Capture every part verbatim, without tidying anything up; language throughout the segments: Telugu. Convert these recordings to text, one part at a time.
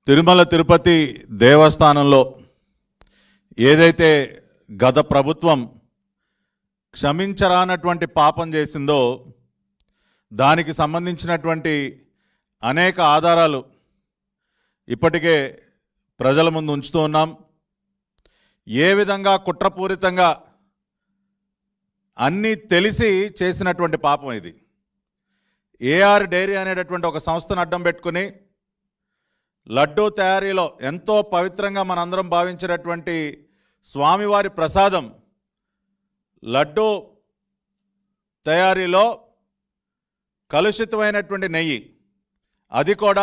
తిరుమల తిరుపతి దేవస్థానంలో ఏదైతే గత ప్రభుత్వం క్షమించరానటువంటి పాపం చేసిందో దానికి సంబంధించినటువంటి అనేక ఆధారాలు ఇప్పటికే ప్రజల ముందు ఉంచుతూ ఉన్నాం. ఏ విధంగా కుట్రపూరితంగా అన్నీ తెలిసి చేసినటువంటి పాపం ఇది. ఏఆర్ డైరీ అనేటటువంటి ఒక సంస్థను అడ్డం పెట్టుకుని లడ్డూ తయారీలో ఎంతో పవిత్రంగా మనందరం భావించినటువంటి స్వామివారి ప్రసాదం లడ్డూ తయారీలో కలుషితమైనటువంటి నెయ్యి, అది కూడా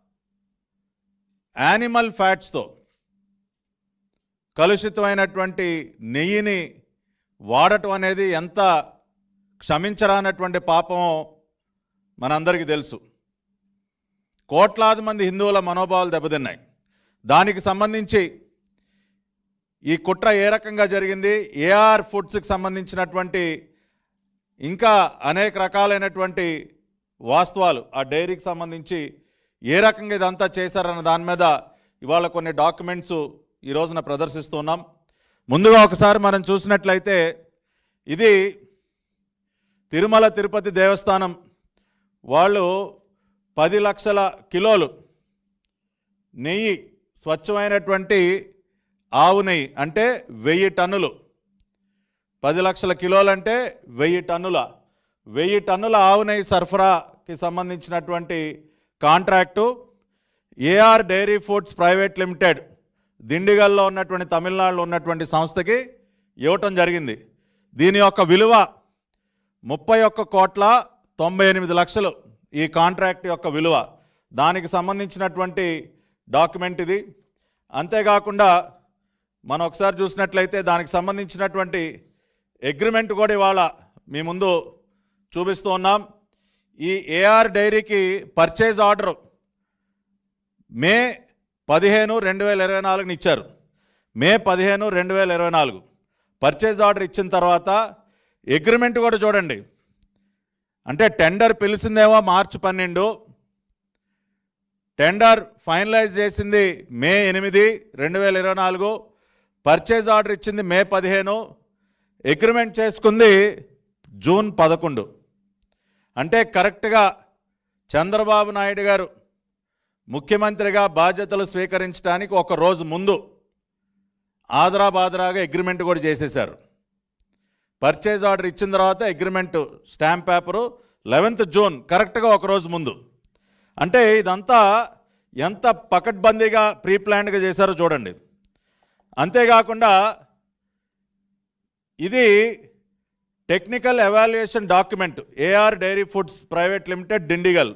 యానిమల్ ఫ్యాట్స్తో కలుషితమైనటువంటి నెయ్యిని వాడటం అనేది ఎంత క్షమించరానటువంటి పాపమో మనందరికీ తెలుసు. కోట్లాది మంది హిందువుల మనోభావాలు దెబ్బతిన్నాయి. దానికి సంబంధించి ఈ కుట్ర ఏ రకంగా జరిగింది, ఏఆర్ ఫుడ్స్కి సంబంధించినటువంటి ఇంకా అనేక రకాలైనటువంటి వాస్తవాలు ఆ డైరీకి సంబంధించి ఏ రకంగా ఇదంతా చేశారన్న దాని మీద ఇవాళ కొన్ని డాక్యుమెంట్స్ ఈ రోజున ప్రదర్శిస్తున్నాం. ముందుగా ఒకసారి మనం చూసినట్లయితే ఇది తిరుమల తిరుపతి దేవస్థానం వాళ్ళు పది లక్షల కిలోలు నెయ్యి, స్వచ్ఛమైనటువంటి ఆవు నెయ్యి అంటే వెయ్యి టన్నులు, పది లక్షల కిలోలు అంటే వెయ్యి టన్నుల వెయ్యి టన్నుల ఆవు నెయ్యి సరఫరాకి సంబంధించినటువంటి contract AR dairy foods private limited దిండిగల్లో ఉన్నటువంటి తమిళనాడులో ఉన్నటువంటి సంస్థకి ఇవ్వటం జరిగింది. దీని యొక్క విలువ ముప్పై ఒక్క కోట్ల తొంభై ఎనిమిది లక్షలు ఈ కాంట్రాక్ట్ యొక్క విలువ. దానికి సంబంధించినటువంటి డాక్యుమెంట్ ఇది. అంతేకాకుండా మనం ఒకసారి చూసినట్లయితే దానికి సంబంధించినటువంటి అగ్రిమెంట్ కూడా ఇవాళ మీ ముందు చూపిస్తూ ఉన్నాం. ఈ ఏఆర్ డైరీకి పర్చేజ్ ఆర్డర్ మే పదిహేను రెండు వేల ఇరవై నాలుగుని ఇచ్చారు. మే పదిహేను రెండు వేల ఇరవై నాలుగు పర్చేజ్ ఆర్డర్ ఇచ్చిన తర్వాత అగ్రిమెంట్ కూడా చూడండి. అంటే టెండర్ పిలిచిందేమో మార్చి పన్నెండు, టెండర్ ఫైనలైజ్ చేసింది మే ఎనిమిది రెండు వేల ఇరవై నాలుగు, పర్చేజ్ ఆర్డర్ ఇచ్చింది మే పదిహేను, అగ్రిమెంట్ చేసుకుంది జూన్ పదకొండు. అంటే కరెక్ట్గా చంద్రబాబు నాయుడు గారు ముఖ్యమంత్రిగా బాధ్యతలు స్వీకరించడానికి ఒక రోజు ముందు ఆదరా బాదరాగా అగ్రిమెంట్ కూడా చేసేశారు. పర్చేజ్ ఆర్డర్ ఇచ్చిన తర్వాత agreement stamp paper eleventh June కరెక్ట్గా ఒకరోజు ముందు. అంటే ఇదంతా ఎంత పకడ్బందీగా ప్రీ ప్లాన్డ్గా చేశారో చూడండి. అంతేకాకుండా ఇది technical evaluation document AR dairy foods private limited Dindigul.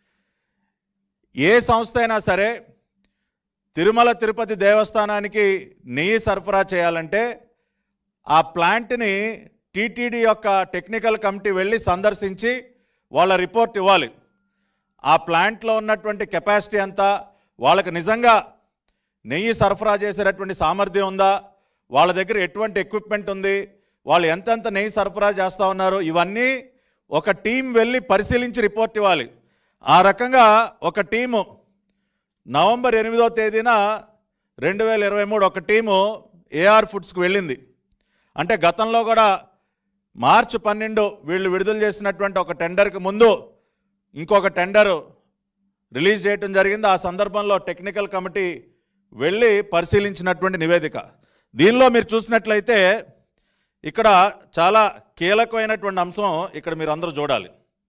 ఏ సంస్థ అయినా సరే తిరుమల తిరుపతి దేవస్థానానికి నెయ్యి సరఫరా చేయాలంటే ఆ ప్లాంట్ని టీటీడీ యొక్క టెక్నికల్ కమిటీ వెళ్ళి సందర్శించి వాళ్ళ రిపోర్ట్ ఇవ్వాలి. ఆ ప్లాంట్లో ఉన్నటువంటి కెపాసిటీ ఎంత, వాళ్ళకి నిజంగా నెయ్యి సరఫరా చేసేటటువంటి సామర్థ్యం ఉందా, వాళ్ళ దగ్గర ఎటువంటి ఎక్విప్మెంట్ ఉంది, వాళ్ళు ఎంతెంత నెయ్యి సరఫరా చేస్తూ ఉన్నారు, ఇవన్నీ ఒక టీం వెళ్ళి పరిశీలించి రిపోర్ట్ ఇవ్వాలి. ఆ రకంగా ఒక టీము నవంబర్ ఎనిమిదో తేదీన రెండు వేల ఇరవై మూడు ఒక టీము ఏఆర్ ఫుడ్స్కి వెళ్ళింది. అంటే గతంలో కూడా మార్చి పన్నెండు వీళ్ళు విడుదల చేసినటువంటి ఒక టెండర్కి ముందు ఇంకొక టెండరు రిలీజ్ చేయడం జరిగింది. ఆ సందర్భంలో టెక్నికల్ కమిటీ వెళ్ళి పరిశీలించినటువంటి నివేదిక. దీనిలో మీరు చూసినట్లయితే ఇక్కడ చాలా కీలకమైనటువంటి అంశం ఇక్కడ మీరు అందరూ చూడాలి.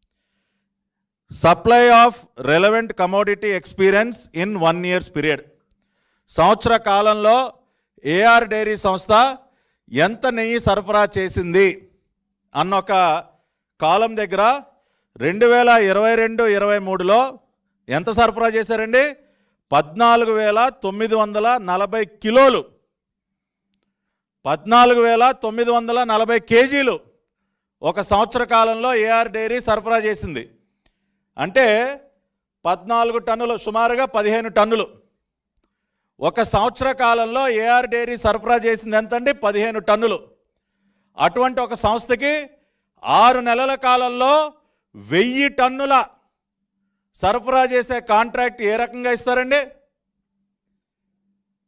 Supply of relevant commodity experience in one years period. సంవత్సర కాలంలో ఏఆర్ డైరీ సంస్థ ఎంత నెయ్యి సరఫరా చేసింది అన్న ఒక కాలం దగ్గర రెండు వేల ఇరవై రెండు ఇరవై మూడులో ఎంత సరఫరా చేశారండి, పద్నాలుగు వేల తొమ్మిది వందల నలభై కిలోలు పద్నాలుగు వేల తొమ్మిది వందల నలభై కేజీలు ఒక సంవత్సర కాలంలో ఏఆర్ డైరీ సరఫరా చేసింది. అంటే పద్నాలుగు టన్నులు, సుమారుగా పదిహేను టన్నులు. ఒక సంవత్సర కాలంలో ఏఆర్ డైరీ సరఫరా చేసింది ఎంతండి, పదిహేను టన్నులు. అటువంటి ఒక సంస్థకి ఆరు నెలల కాలంలో వెయ్యి టన్నుల సరఫరా చేసే కాంట్రాక్ట్ ఏ రకంగా ఇస్తారండి?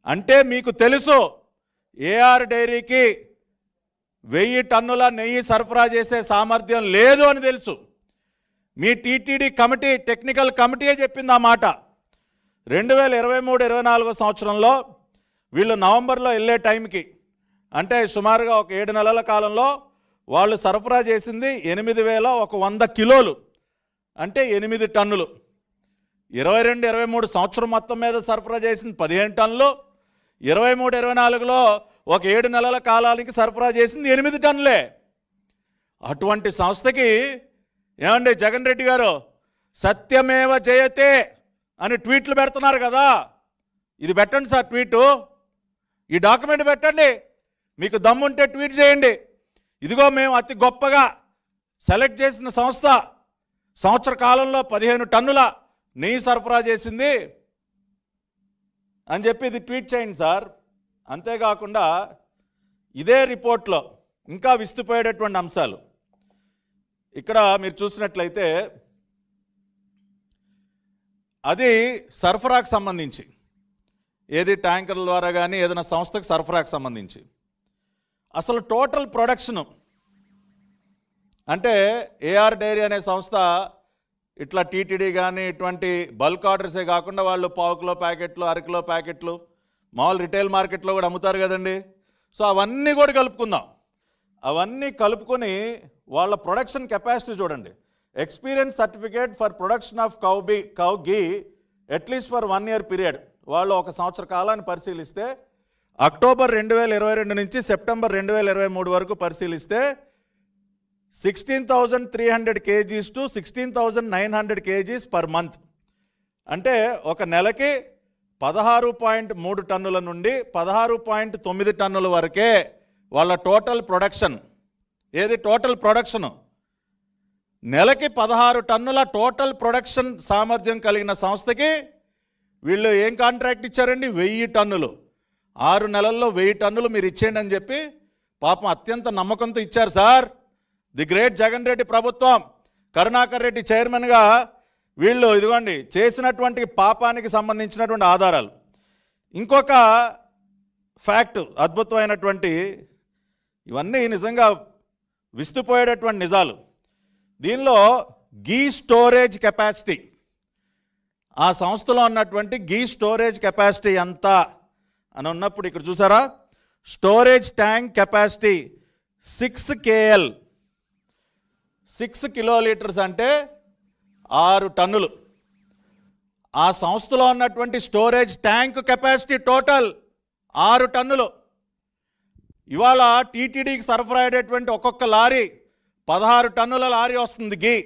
అంటే మీకు తెలుసు ఏఆర్ డైరీకి వెయ్యి టన్నుల నెయ్యి సరఫరా చేసే సామర్థ్యం లేదు అని తెలుసు. మీ టీటీడీ కమిటీ టెక్నికల్ కమిటీయే చెప్పింది ఆ మాట. రెండు వేల ఇరవై మూడు ఇరవై నాలుగో సంవత్సరంలో వీళ్ళు నవంబర్లో వెళ్ళే టైంకి, అంటే సుమారుగా ఒక ఏడు నెలల కాలంలో వాళ్ళు సరఫరా చేసింది ఎనిమిది వేల ఒక వంద కిలోలు, అంటే ఎనిమిది టన్నులు. ఇరవై రెండు ఇరవై మూడు సంవత్సరం మొత్తం మీద సరఫరా చేసింది పదిహేను టన్నులు. ఇరవై మూడు ఇరవై నాలుగులో ఒక ఏడు నెలల కాలానికి సరఫరా చేసింది ఎనిమిది టన్నులే. అటువంటి సంస్థకి ఏమండి జగన్ రెడ్డి గారు సత్యమేవ జయతే అని ట్వీట్లు పెడుతున్నారు కదా, ఇది పెట్టండి సార్ ట్వీటు, ఈ డాక్యుమెంట్ పెట్టండి, మీకు దమ్ముంటే ట్వీట్ చేయండి. ఇదిగో మేము అతి గొప్పగా సెలెక్ట్ చేసిన సంస్థ సంవత్సర కాలంలో పదిహేను టన్నుల నెయ్యి సరఫరా చేసింది అని చెప్పి ఇది ట్వీట్ చేయండి సార్. అంతేకాకుండా ఇదే రిపోర్ట్లో ఇంకా విస్తుపోయేటటువంటి అంశాలు ఇక్కడ మీరు చూసినట్లయితే, అది సరఫరాకు సంబంధించి, ఏది ట్యాంకర్ల ద్వారా కానీ ఏదైనా సంస్థకు సరఫరాకు సంబంధించి అసలు టోటల్ ప్రొడక్షను, అంటే ఏఆర్ డైరీ అనే సంస్థ ఇట్లా టీటీడీ కానీ ఇటువంటి బల్క్ ఆర్డర్సే కాకుండా వాళ్ళు పావు కిలో ప్యాకెట్లు, అరకిలో ప్యాకెట్లు మామూలు రిటైల్ మార్కెట్లో కూడా అమ్ముతారు కదండి. సో అవన్నీ కూడా కలుపుకుందాం. అవన్నీ కలుపుకొని వాళ్ళ ప్రొడక్షన్ కెపాసిటీ చూడండి. Experience certificate for production of cow be cow ghee at least for one year period. వాళ్ళు ఒక సంవత్సర కాలాన్ని పరిశీలిస్తే అక్టోబర్ రెండు వేల ఇరవై రెండు నుంచి సెప్టెంబర్ రెండు వేల ఇరవై మూడు వరకు పరిశీలిస్తే sixteen thousand three hundred kgs to sixteen thousand nine hundred kgs per month, అంటే ఒక నెలకి పదహారు పాయింట్ మూడు టన్నుల నుండి పదహారు పాయింట్ తొమ్మిది టన్నుల వరకే వాళ్ళ టోటల్ ప్రొడక్షన్. ఏది టోటల్ ప్రొడక్షను? నెలకి పదహారు టన్నుల టోటల్ ప్రొడక్షన్ సామర్థ్యం కలిగిన సంస్థకి వీళ్ళు ఏం కాంట్రాక్ట్ ఇచ్చారండి? వెయ్యి టన్నులు. ఆరు నెలల్లో వెయ్యి టన్నులు మీరు ఇచ్చేయండి అని చెప్పి పాపం అత్యంత నమ్మకంతో ఇచ్చారు sir. The great Jagan Reddy ప్రభుత్వం, కరుణాకర్ రెడ్డి చైర్మన్గా వీళ్ళు ఇదిగోండి చేసినటువంటి పాపానికి సంబంధించినటువంటి ఆధారాలు. ఇంకొక ఫ్యాక్ట్ అద్భుతమైనటువంటి, ఇవన్నీ నిజంగా విస్తుపోయేటటువంటి నిజాలు. దీనిలో గీ స్టోరేజ్ కెపాసిటీ, ఆ సంస్థలో ఉన్నటువంటి గీ స్టోరేజ్ కెపాసిటీ ఎంత అని ఉన్నప్పుడు ఇక్కడ చూసారా, storage tank capacity six KL, six kilo litres అంటే ఆరు టన్నులు. ఆ సంస్థలో ఉన్నటువంటి స్టోరేజ్ ట్యాంక్ కెపాసిటీ టోటల్ ఆరు టన్నులు. ఇవాళ టీటీడీకి సరఫరా అయ్యేటువంటి ఒక్కొక్క లారీ పదహారు టన్నుల లారీ వస్తుంది గీ.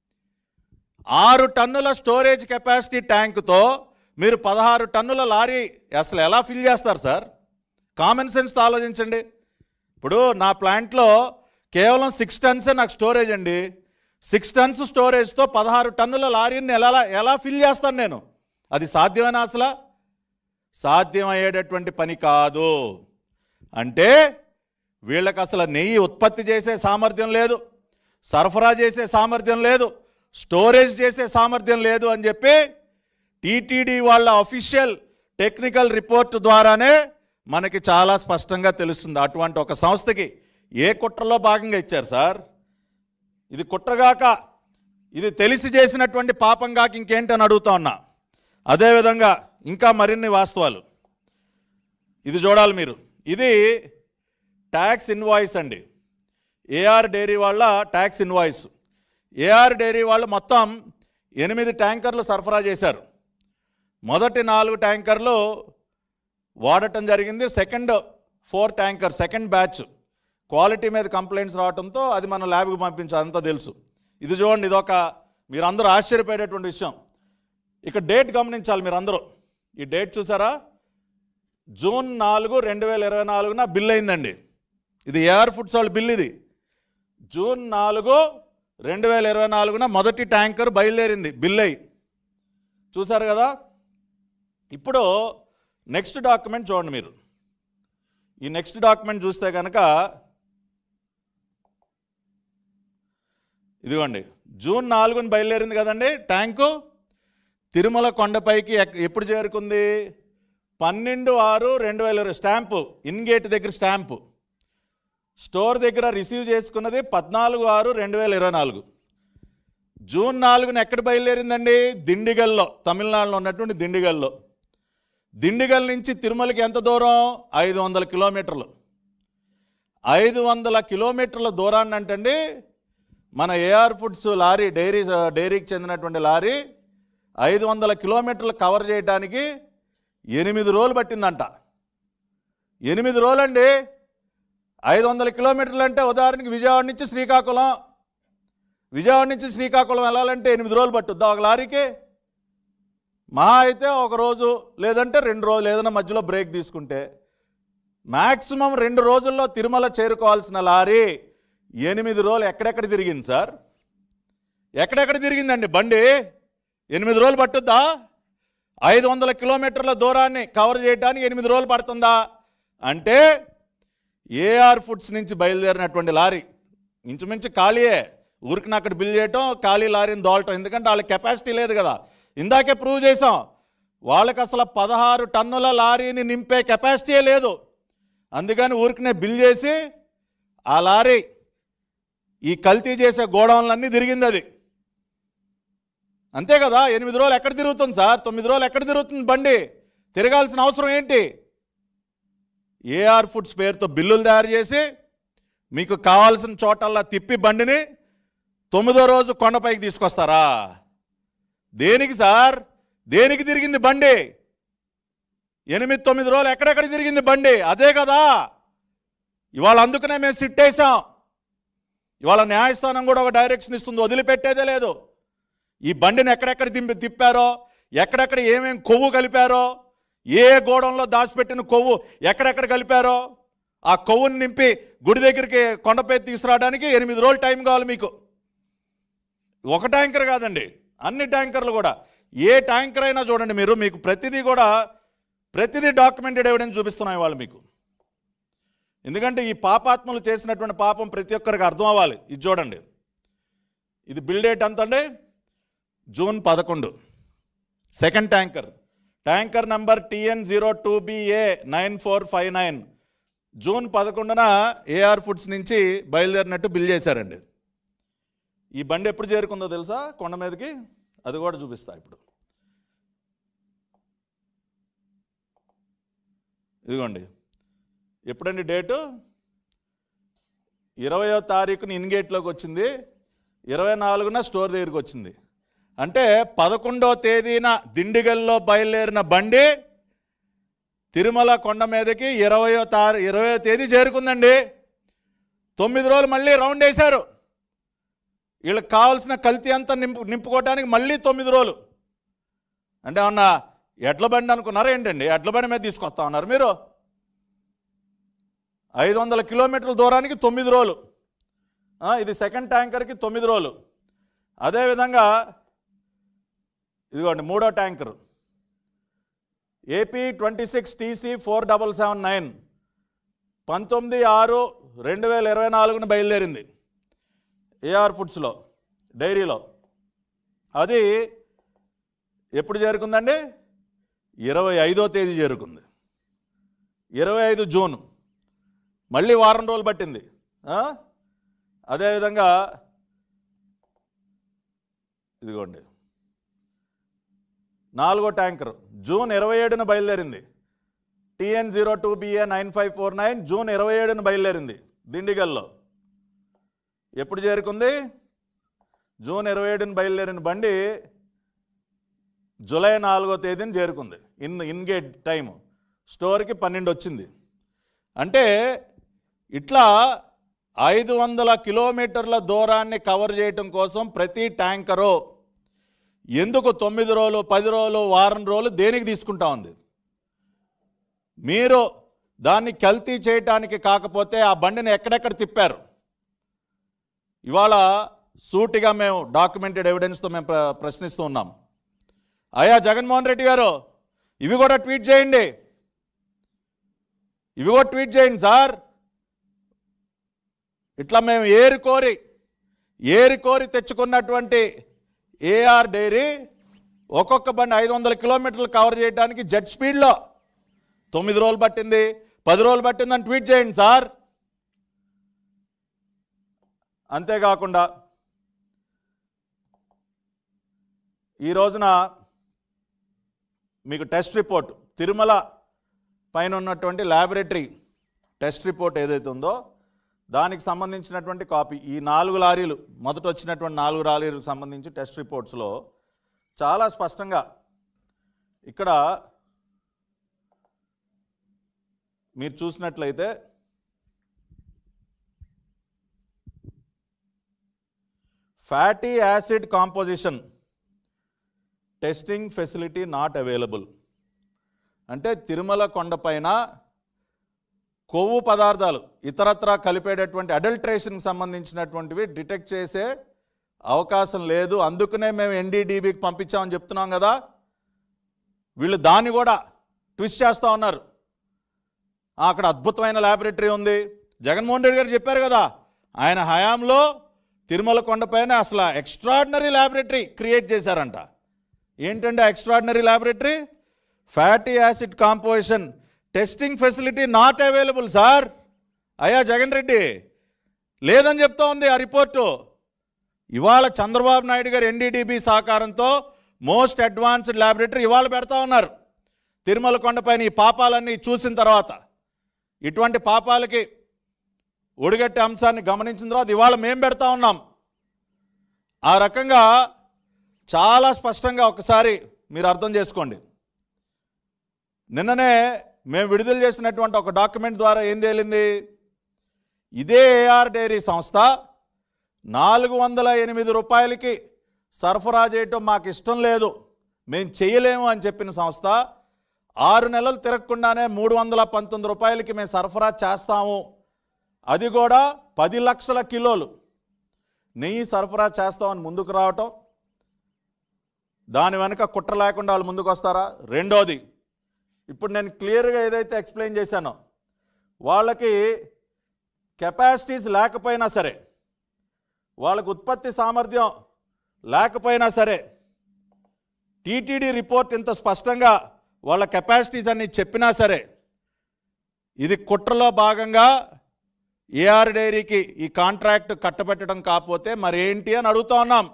ఆరు టన్నుల స్టోరేజ్ కెపాసిటీ ట్యాంకుతో మీరు పదహారు టన్నుల లారీ అసలు ఎలా ఫిల్ చేస్తారు సార్? కామన్ సెన్స్తో ఆలోచించండి. ఇప్పుడు నా ప్లాంట్లో కేవలం సిక్స్ టన్సే నాకు స్టోరేజ్ అండి. సిక్స్ టన్స్ స్టోరేజ్తో పదహారు టన్నుల లారీని ఎలా ఎలా ఫిల్ చేస్తాను నేను? అది సాధ్యమేనా? అసలు సాధ్యమయ్యేటటువంటి పని కాదు. అంటే వీళ్ళకి అసలు నెయ్యి ఉత్పత్తి చేసే సామర్థ్యం లేదు, సరఫరా చేసే సామర్థ్యం లేదు, స్టోరేజ్ చేసే సామర్థ్యం లేదు అని చెప్పి టీటీడీ వాళ్ళ అఫీషియల్ టెక్నికల్ రిపోర్ట్ ద్వారానే మనకి చాలా స్పష్టంగా తెలుస్తుంది. అటువంటి ఒక సంస్థకి ఏ కుట్రలో భాగంగా ఇచ్చారు సార్? ఇది కుట్రగాక, ఇది తెలిసి చేసినటువంటి పాపం కాక ఇంకేంటని అడుగుతా ఉన్నా. అదేవిధంగా ఇంకా మరిన్ని వాస్తవాలు ఇది చూడాలి మీరు. ఇది ట్యాక్స్ ఇన్వాయిస్ అండి, ఏఆర్ డైరీ వాళ్ళ ట్యాక్స్ ఇన్వాయిస్. ఏఆర్ డైరీ వాళ్ళు మొత్తం ఎనిమిది ట్యాంకర్లు సరఫరా చేశారు. మొదటి నాలుగు ట్యాంకర్లు వాడటం జరిగింది. Second four tanker second batch quality మీద కంప్లైంట్స్ రావడంతో అది మన ల్యాబ్కి పంపించాలి, అంతా తెలుసు. ఇది చూడండి, ఇదొక మీరు అందరూ ఆశ్చర్యపోయేటటువంటి విషయం. ఇక డేట్ గమనించాలి మీరు అందరూ. ఈ డేట్ చూసారా? జూన్ నాలుగు రెండు వేల ఇరవై నాలుగున బిల్ అయిందండి. ఇది ఏఆర్ ఫుడ్స్ వాళ్ళ బిల్. ఇది జూన్ నాలుగు రెండు వేల ఇరవై నాలుగున మొదటి ట్యాంకర్ బయలుదేరింది బిల్ అయ్యి. చూసారు కదా? ఇప్పుడు నెక్స్ట్ డాక్యుమెంట్ చూడండి మీరు. ఈ నెక్స్ట్ డాక్యుమెంట్ చూస్తే కనుక ఇదిగోండి, జూన్ నాలుగున బయలుదేరింది కదండి ట్యాంకు. తిరుమల కొండపైకి ఎప్పుడు చేరుకుంది? పన్నెండు ఆరు రెండు వేల ఇరవై స్టాంపు ఇన్గేట్ దగ్గర స్టాంపు, స్టోర్ దగ్గర రిసీవ్ చేసుకున్నది పద్నాలుగు ఆరు రెండు వేల ఇరవై నాలుగు. జూన్ నాలుగున ఎక్కడ బయలుదేరిందండి? దిండిగల్లో, తమిళనాడులో ఉన్నటువంటి దిండిగల్లో. దిండిగల్ నుంచి తిరుమలకి ఎంత దూరం? ఐదు వందల కిలోమీటర్లు. ఐదు వందల కిలోమీటర్ల దూరాన్ని అంటండి మన ఏఆర్ ఫుడ్స్ లారీ, డైరీ డైరీకి చెందినటువంటి లారీ ఐదు వందల కిలోమీటర్లు కవర్ చేయడానికి ఎనిమిది రోజులు పట్టిందంట. ఎనిమిది రోజులండి. ఐదు వందల కిలోమీటర్లు అంటే ఉదాహరణకి విజయవాడ నుంచి శ్రీకాకుళం, విజయవాడ నుంచి శ్రీకాకుళం వెళ్ళాలంటే ఎనిమిది రోజులు పట్టుద్దా ఒక లారీకి? మా అయితే ఒక రోజు లేదంటే రెండు రోజులు ఏదైనా మధ్యలో బ్రేక్ తీసుకుంటే మ్యాక్సిమం రెండు రోజుల్లో తిరుమల చేరుకోవాల్సిన లారీ ఎనిమిది రోజులు ఎక్కడెక్కడ తిరిగింది సార్? ఎక్కడెక్కడ తిరిగిందండి బండి? ఎనిమిది రోజులు పట్టుద్దా? ఐదు వందల కిలోమీటర్ల దూరాన్ని కవర్ చేయడానికి ఎనిమిది రోజులు పడుతుందా? అంటే ఏఆర్ ఫుడ్స్ నుంచి బయలుదేరినటువంటి లారీ ఇంచుమించు ఖాళీయే, ఊరికి అక్కడ బిల్ చేయటం, ఖాళీ లారీని దోలటం. ఎందుకంటే వాళ్ళకి కెపాసిటీ లేదు కదా, ఇందాకే ప్రూవ్ చేసాం. వాళ్ళకి అసలు పదహారు టన్నుల లారీని నింపే కెపాసిటీయే లేదు. అందుకని ఊరికినే బిల్ చేసి ఆ లారీ ఈ కల్తీ చేసే గోడౌన్లన్నీ తిరిగింది. అది అంతే కదా. ఎనిమిది రోజులు ఎక్కడ తిరుగుతుంది సార్? తొమ్మిది రోజులు ఎక్కడ తిరుగుతుంది బండి? తిరగాల్సిన అవసరం ఏంటి? ఏఆర్ ఫుడ్స్ పేరుతో బిల్లులు తయారు చేసి మీకు కావాల్సిన చోటల్లా తిప్పి బండిని తొమ్మిదో రోజు కొండపైకి తీసుకొస్తారా? దేనికి సార్? దేనికి తిరిగింది బండి? ఎనిమిది తొమ్మిది రోజులు ఎక్కడెక్కడ తిరిగింది బండి? అదే కదా. ఇవాళ అందుకనే మేము సిట్టేసాం. ఇవాళ న్యాయస్థానం కూడా ఒక డైరెక్షన్ ఇస్తుంది, వదిలిపెట్టేదే లేదు. ఈ బండిని ఎక్కడెక్కడ తిప్పి తిప్పారో, ఎక్కడెక్కడ ఏమేమి కొవ్వు కలిపారో, ఏ గోడంలో దాచిపెట్టిన కొవ్వు ఎక్కడెక్కడ కలిపారో ఆ కొవ్వుని నింపి గుడి దగ్గరికి కొండపై తీసుకురావడానికి ఎనిమిది రోజులు టైం కావాలి మీకు. ఒక ట్యాంకర్ కాదండి, అన్ని ట్యాంకర్లు కూడా. ఏ ట్యాంకర్ అయినా చూడండి మీరు, మీకు ప్రతిదీ కూడా ప్రతిదీ డాక్యుమెంటెడ్ ఎవిడెన్స్ చూపిస్తున్నాయి వాళ్ళు మీకు. ఎందుకంటే ఈ పాపాత్మలు చేసినటువంటి పాపం ప్రతి ఒక్కరికి అర్థం అవ్వాలి. ఇది చూడండి, ఇది బిల్ డేట్ ఎంత అండి? జూన్ పదకొండు. Second tanker, tanker number TN zero two BA nine four five nine June పదకొండున ఏఆర్ ఫుడ్స్ నుంచి బయలుదేరినట్టు బిల్ చేశారండి. ఈ బండి ఎప్పుడు చేరుకుందో తెలుసా కొండ మీదకి? అది కూడా చూపిస్తా ఇప్పుడు. ఇదిగోండి, ఎప్పుడండి డేటు? ఇరవయో తారీఖున ఇన్గేట్లోకి వచ్చింది, ఇరవై నాలుగున స్టోర్ దగ్గరికి వచ్చింది. అంటే పదకొండో తేదీన దిండిగల్లో బయలుదేరిన బండి తిరుమల కొండ మీదకి ఇరవయో తారీ ఇరవయో తేదీ చేరుకుందండి. తొమ్మిది రోజులు మళ్ళీ రౌండ్ వేశారు. వీళ్ళకి కావాల్సిన కల్తీ అంతా నింపు నింపుకోవడానికి మళ్ళీ తొమ్మిది రోజులు. అంటే ఏమన్నా ఎడ్ల బండి అనుకున్నారా ఏంటండి? ఎడ్ల బండి మీద తీసుకొస్తా ఉన్నారు మీరు. ఐదు వందల కిలోమీటర్ల దూరానికి తొమ్మిది రోజులు. ఇది సెకండ్ ట్యాంకర్కి తొమ్మిది రోజులు. అదేవిధంగా ఇదిగోండి మూడో tanker AP twenty six TC four double seven nine పంతొమ్మిది ఆరు రెండు వేల ఇరవై నాలుగున బయలుదేరింది ఏఆర్ ఫుడ్స్లో డైరీలో. అది ఎప్పుడు చేరుకుందండి? ఇరవై ఐదో తేదీ చేరుకుంది. ఇరవై ఐదు జూన్, మళ్ళీ వారం రోజులు పట్టింది. అదేవిధంగా ఇదిగోండి నాలుగో ట్యాంకర్ జూన్ ఇరవై ఏడున బయలుదేరింది. TN zero two BA nine five four nine June ఇరవై ఏడున బయలుదేరింది దిండిగల్లో. ఎప్పుడు చేరుకుంది? జూన్ ఇరవై ఏడున బయలుదేరిన బండి జూలై నాలుగో తేదీని చేరుకుంది. ఇన్ ఇన్గేట్ టైము స్టోర్కి పన్నెండు వచ్చింది. అంటే ఇట్లా ఐదు వందల కిలోమీటర్ల దూరాన్ని కవర్ చేయటం కోసం ప్రతి ట్యాంకరు ఎందుకు తొమ్మిది రోజులు పది రోజులు వారం రోజులు దేనికి తీసుకుంటా ఉంది? మీరు దాన్ని కల్తీ చేయటానికి కాకపోతే ఆ బండిని ఎక్కడెక్కడ తిప్పారు? ఇవాళ సూటిగా మేము డాక్యుమెంటెడ్ ఎవిడెన్స్తో మేము ప్ర ప్రశ్నిస్తూ ఉన్నాం. అయ్యా జగన్మోహన్ రెడ్డి గారు, ఇవి కూడా ట్వీట్ చేయండి, ఇవి కూడా ట్వీట్ చేయండి సార్. ఇట్లా మేము ఏరి కోరి ఏరి కోరి తెచ్చుకున్నటువంటి ఏఆర్ డైరీ ఒక్కొక్క బండి ఐదు వందల కిలోమీటర్లు కవర్ చేయడానికి జెట్ స్పీడ్లో తొమ్మిది రోజులు పట్టింది, పది రోజులు పట్టిందని ట్వీట్ చేయండి సార్. అంతేకాకుండా ఈ రోజున మీకు టెస్ట్ రిపోర్ట్, తిరుమల పైన ఉన్నటువంటి ల్యాబొరేటరీ టెస్ట్ రిపోర్ట్ ఏదైతే ఉందో దానికి సంబంధించినటువంటి కాపీ, ఈ నాలుగు లారీలు మొదట వచ్చినటువంటి నాలుగు లారీలకు సంబంధించి టెస్ట్ రిపోర్ట్స్లో చాలా స్పష్టంగా ఇక్కడ మీరు చూసినట్లయితే fatty acid composition testing facility not available. అంటే తిరుమల కొండపైన కొవ్వు పదార్థాలు ఇతరత్రా కలిపేటటువంటి అడల్ట్రేషన్కి సంబంధించినటువంటివి డిటెక్ట్ చేసే అవకాశం లేదు, అందుకనే మేము ఎన్డీడీబీకి పంపించామని చెప్తున్నాం కదా. వీళ్ళు దాన్ని కూడా ట్విస్ట్ చేస్తూ ఉన్నారు. అక్కడ అద్భుతమైన ల్యాబొరేటరీ ఉంది. జగన్మోహన్ రెడ్డి గారు చెప్పారు కదా, ఆయన హయాంలో తిరుమల కొండపైన అసలు ఎక్స్ట్రాడినరీ ల్యాబొరేటరీ క్రియేట్ చేశారంట. ఏంటంటే extraordinary laboratory? Fatty acid composition testing facility not available sir. అయ్యా జగన్ రెడ్డి, లేదని చెప్తా ఉంది ఆ రిపోర్టు. ఇవాళ చంద్రబాబు నాయుడు గారు ఎన్డీడీబీ సహకారంతో మోస్ట్ అడ్వాన్స్డ్ ల్యాబొరేటరీ ఇవాళ పెడతా ఉన్నారు. తిరుమల కొండపైన ఈ పాపాలన్నీ చూసిన తర్వాత, ఇటువంటి పాపాలకి ఒడిగట్టే అంశాన్ని గమనించిన తర్వాత ఇవాళ మేము పెడతా ఉన్నాం. ఆ రకంగా చాలా స్పష్టంగా ఒకసారి మీరు అర్థం చేసుకోండి. నిన్ననే మేము విడుదల చేసినటువంటి ఒక డాక్యుమెంట్ ద్వారా ఏం తేలింది? ఇదే ఏఆర్ డైరీ సంస్థ నాలుగు వందల ఎనిమిది రూపాయలకి సరఫరా చేయటం మాకు ఇష్టం లేదు, మేము చేయలేము అని చెప్పిన సంస్థ ఆరు నెలలు తిరగకుండానే మూడు వందల పంతొమ్మిది రూపాయలకి మేము సరఫరా చేస్తాము, అది కూడా పది లక్షల కిలోలు నెయ్యి సరఫరా చేస్తామని ముందుకు రావటం, దాని వెనక కుట్ర లేకుండా వాళ్ళు ముందుకు వస్తారా? రెండోది, ఇప్పుడు నేను క్లియర్గా ఏదైతే ఎక్స్ప్లెయిన్ చేశానో, వాళ్ళకి కెపాసిటీస్ లేకపోయినా సరే, వాళ్ళకు ఉత్పత్తి సామర్థ్యం లేకపోయినా సరే, టీటీడీ రిపోర్ట్ ఇంత స్పష్టంగా వాళ్ళ కెపాసిటీస్ అన్ని చెప్పినా సరే, ఇది కుట్రలో భాగంగా ఏఆర్ డైరీకి ఈ కాంట్రాక్ట్ కట్టబెట్టడం కాకపోతే మరేంటి అని అడుగుతా ఉన్నాం.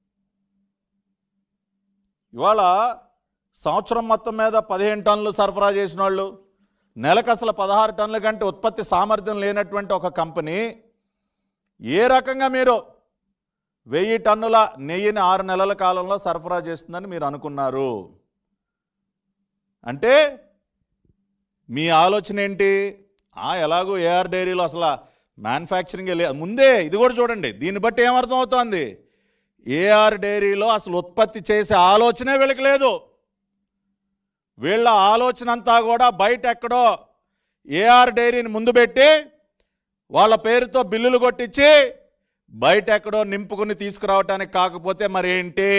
ఇవాళ సంవత్సరం మొత్తం మీద పదిహేను టన్నులు సరఫరా చేసిన వాళ్ళు, నెలకు అసలు పదహారు టన్నుల కంటే ఉత్పత్తి సామర్థ్యం లేనటువంటి ఒక కంపెనీ ఏ రకంగా మీరు వెయ్యి టన్నుల నెయ్యిని ఆరు నెలల కాలంలో సరఫరా చేస్తుందని మీరు అనుకున్నారు? అంటే మీ ఆలోచన ఏంటి? ఎలాగో ఏఆర్ డైరీలో అసలు మ్యానుఫ్యాక్చరింగే లేదు. ముందే ఇది కూడా చూడండి, దీన్ని బట్టి ఏమర్థం అవుతోంది? ఏఆర్ డైరీలో అసలు ఉత్పత్తి చేసే ఆలోచనే వీళ్ళకి లేదు. వీళ్ళ ఆలోచన అంతా కూడా బయట ఎక్కడో ఏఆర్ డైరీని ముందు పెట్టి వాళ్ళ పేరుతో బిల్లులు కొట్టించి బయట ఎక్కడో నింపుకుని తీసుకురావటానికి, కాకపోతే మరేంటి?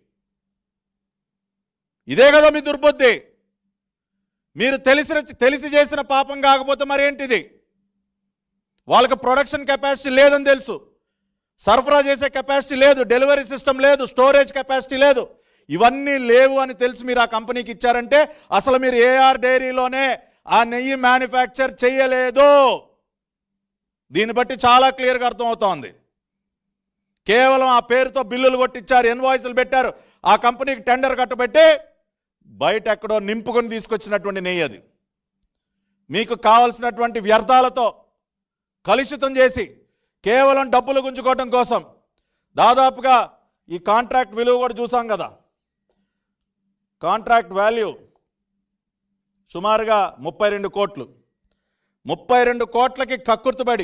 ఇదే కదా మీ దుర్బుద్ధి. మీరు తెలిసిన తెలిసి చేసిన పాపం కాకపోతే మరేంటిది? వాళ్ళకి ప్రొడక్షన్ కెపాసిటీ లేదని తెలుసు, సరఫరా చేసే కెపాసిటీ లేదు, డెలివరీ సిస్టమ్ లేదు, స్టోరేజ్ కెపాసిటీ లేదు, ఇవన్నీ లేవు అని తెలిసి మీరు ఆ కంపెనీకి ఇచ్చారంటే అసలు మీరు ఏఆర్ డైరీలోనే ఆ నెయ్యి మ్యానుఫ్యాక్చర్ చేయలేదు. దీన్ని బట్టి చాలా క్లియర్గా అర్థమవుతోంది. కేవలం ఆ పేరుతో బిల్లులు కొట్టించారు, ఇన్వాయిస్లు పెట్టారు, ఆ కంపెనీకి టెండర్ కట్టబెట్టి బయట ఎక్కడో నింపుకొని తీసుకొచ్చినటువంటి నెయ్యి అది. మీకు కావలసినటువంటి వ్యర్థాలతో కలుషితం చేసి కేవలం డబ్బులు గుంజుకోవడం కోసం దాదాపుగా ఈ కాంట్రాక్ట్ విలువ కూడా చూసాం కదా, కాంట్రాక్ట్ వాల్యూ సుమారుగా ముప్పై రెండు కోట్లు ముప్పై రెండు కోట్లకి కక్కుర్తుబడి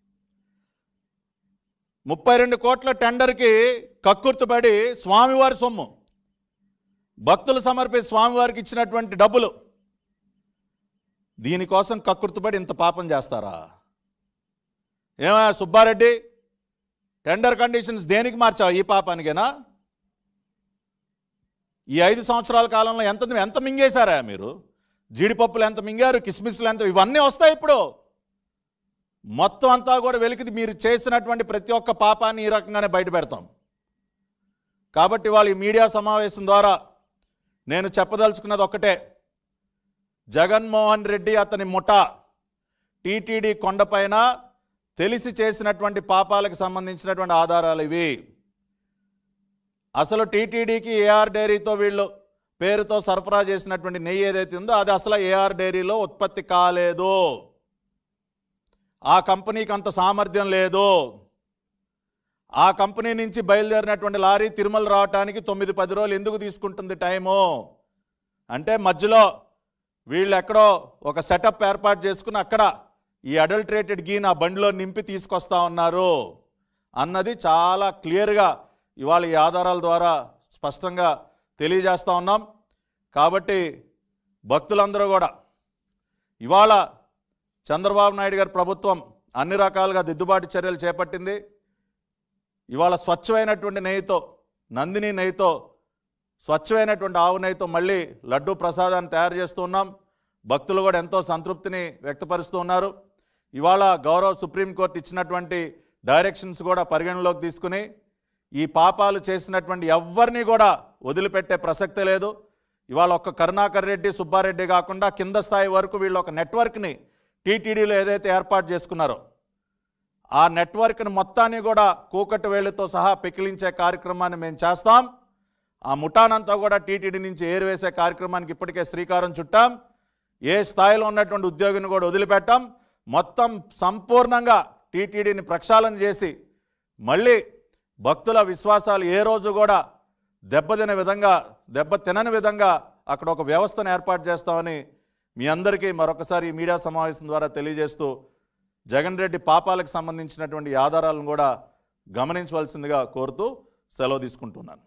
ముప్పై రెండు కోట్ల టెండర్కి కక్కుర్తుబడి స్వామివారి సొమ్ము, భక్తులు సమర్పించి స్వామివారికి ఇచ్చినటువంటి డబ్బులు, దీనికోసం కక్కుర్తుబడి ఇంత పాపం చేస్తారా? ఏమయ్యా సుబ్బారెడ్డి, టెండర్ కండిషన్స్ దేనికి మార్చావు? ఈ పాపానికేనా? ఈ ఐదు సంవత్సరాల కాలంలో ఎంత ఎంత మింగేశారా మీరు? జీడిపప్పులు ఎంత మింగారు, కిస్మిస్లు ఎంత, ఇవన్నీ వస్తాయి ఇప్పుడు. మొత్తం అంతా కూడా వెలికిది మీరు చేసినటువంటి ప్రతి ఒక్క పాపాన్ని ఈ రకంగానే బయట పెడతాం. కాబట్టి వాళ్ళ ఈ మీడియా సమావేశం ద్వారా నేను చెప్పదలుచుకున్నది ఒక్కటే, జగన్మోహన్ రెడ్డి అతని ముఠా టీటీడీ కొండపైన తెలిసి చేసినటువంటి పాపాలకు సంబంధించినటువంటి ఆధారాలు ఇవి. అసలు టీటీడీకి ఏఆర్ డైరీతో వీళ్ళు పేరుతో సరఫరా చేసినటువంటి నెయ్యి ఏదైతే ఉందో అది అసలు ఏఆర్ డైరీలో ఉత్పత్తి కాలేదు. ఆ కంపెనీకి అంత సామర్థ్యం లేదు. ఆ కంపెనీ నుంచి బయలుదేరినటువంటి లారీ తిరుమల రావడానికి తొమ్మిది పది రోజులు ఎందుకు తీసుకుంటుంది టైము అంటే మధ్యలో వీళ్ళు ఎక్కడో ఒక సెటప్ ఏర్పాటు చేసుకుని అక్కడ ఈ అడల్ట్రేటెడ్ గీని ఆ బండిలో నింపి తీసుకొస్తా ఉన్నారు అన్నది చాలా క్లియర్గా ఇవాళ ఈ ఆధారాల ద్వారా స్పష్టంగా తెలియజేస్తూ ఉన్నాం. కాబట్టి భక్తులందరూ కూడా ఇవాళ చంద్రబాబు నాయుడు గారి ప్రభుత్వం అన్ని రకాలుగా దిద్దుబాటు చర్యలు చేపట్టింది. ఇవాళ స్వచ్ఛమైనటువంటి నెయ్యితో, నందిని నెయ్యితో, స్వచ్ఛమైనటువంటి ఆవు నెయ్యితో మళ్ళీ లడ్డూ ప్రసాదాన్ని తయారు చేస్తూ ఉన్నాం. భక్తులు కూడా ఎంతో సంతృప్తిని వ్యక్తపరుస్తూ ఉన్నారు. ఇవాళ గౌరవ సుప్రీంకోర్టు ఇచ్చినటువంటి డైరెక్షన్స్ కూడా పరిగణలోకి తీసుకుని ఈ పాపాలు చేసినటువంటి ఎవరిని కూడా వదిలిపెట్టే ప్రసక్తే లేదు. ఇవాళ ఒక్క కరుణాకర్ రెడ్డి, సుబ్బారెడ్డి కాకుండా కింద స్థాయి వరకు వీళ్ళు ఒక నెట్వర్క్ని టీటీడీలో ఏదైతే ఏర్పాటు చేసుకున్నారో ఆ నెట్వర్క్ని మొత్తాన్ని కూడా కూకట్టు వేళ్ళతో సహా పెకిలించే కార్యక్రమాన్ని మేము చేస్తాం. ఆ ముఠానంతా కూడా టీటీడీ నుంచి ఏరివేసే కార్యక్రమానికి ఇప్పటికే శ్రీకారం చుట్టాం. ఏ స్థాయిలో ఉన్నటువంటి ఉద్యోగిని కూడా వదిలిపెట్టాం. మొత్తం సంపూర్ణంగా టీటీడీని ప్రక్షాళన చేసి మళ్ళీ భక్తుల విశ్వాసాలు ఏ రోజు కూడా దెబ్బతిన విధంగా దెబ్బ తినని విధంగా అక్కడ ఒక వ్యవస్థను ఏర్పాటు చేస్తామని మీ అందరికీ మరొకసారి ఈ మీడియా సమావేశం ద్వారా తెలియజేస్తూ జగన్ రెడ్డి పాపాలకు సంబంధించినటువంటి ఆధారాలను కూడా గమనించవలసిందిగా కోరుతూ సెలవు తీసుకుంటున్నాను.